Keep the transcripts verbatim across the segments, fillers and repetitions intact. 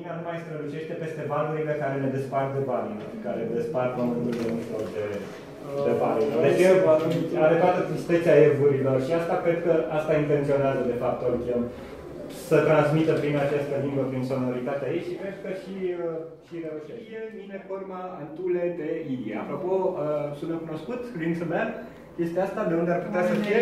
lumina nu mai strălucește peste valurile care ne despart de bani, care despart pământul de mijloc de, de valuri. Deci are toată tristețea evurilor și asta cred că asta intenționează de fapt Tolkien, să transmită prin această limbă, prin sonoritatea ei și cred că și, și reușește. Mine forma Antule de Idi. Apropo, sună cunoscut? Rings a bell? Este asta de unde ar putea să fie?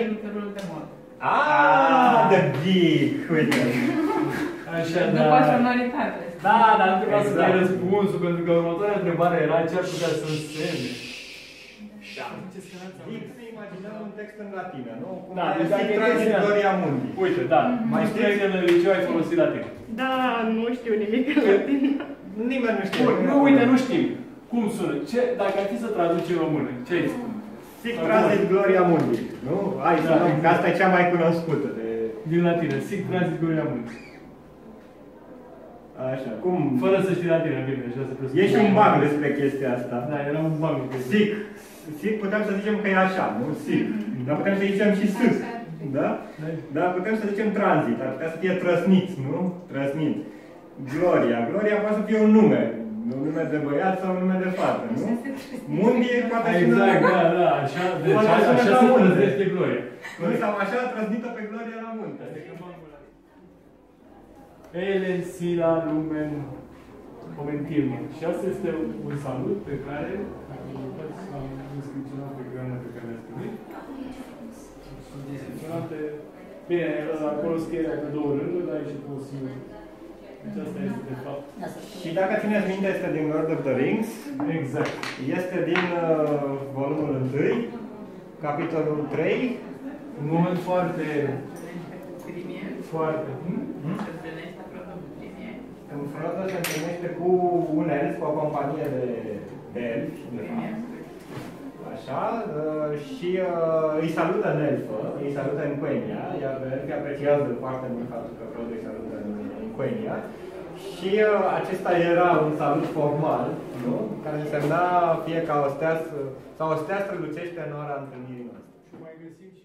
Ah, the big! Uite! Așa, după sonoritate. Da, dar nu trebuia să dai răspunsul, pentru că următoarea întrebare era ce ar putea să însemne. Da. Big, să imaginăm un text în latină, nu? Cum da, deci dacă e Gloria Mundi. Uite, da. Mai știi că în liceu ai folosit latină. Da, nu știu nimic în latină. Nimeni nu știe. Bun, nu, uite, nu știm. Cum sună? Ce, dacă ar fi să traduci în română, ce ai spune? Sic transit Gloria Mundi, nu? Hai să da, că asta e cea mai cunoscută de... Din latină, sic transit Gloria Mundi. Așa, cum... Fără să știi latină, bine, așa se presupune. E și un bug despre chestia asta. Da, era un bug. Sic. Sic putem să zicem că e așa, nu? Sic. Dar putem să zicem și sus. Da? Dar putem să zicem tranzit. Ar putea să fie trăsnit, nu? Trăsnit. Gloria. Gloria poate să fie un nume. Un nume de băiat sau un nume de fată, nu? Mundi poate fi... Exact, da, da. Așa, deci așa, așa se trăznește Gloria. Sau așa trăsnită pe Gloria la munte. Elen Sila Lumen Momentim. Și asta este un salut pe care am inscripționat pe grana pe care le-ați primit. Bine, acolo scrierea cu două rânduri, dar e și cu o singură. Deci asta este de fapt. Și dacă țineți minte, este din Lord of the Rings. Exact. Este din uh, volumul unu, capitolul trei. Un moment foarte... Foarte... Hmm? Când Frodo se întâlnește cu un elf, cu o companie de, de elfi, de fapt. Așa, uh, și uh, îi salută în elfă, îi salută în Quenya, iar elfii apreciază foarte mult faptul că Frodo îi salută în, în Quenya. Și uh, acesta era un salut formal, nu? Care însemna fie ca o stea, sau o stea strălucește în ora întâlnirii noastre. Și mai găsim și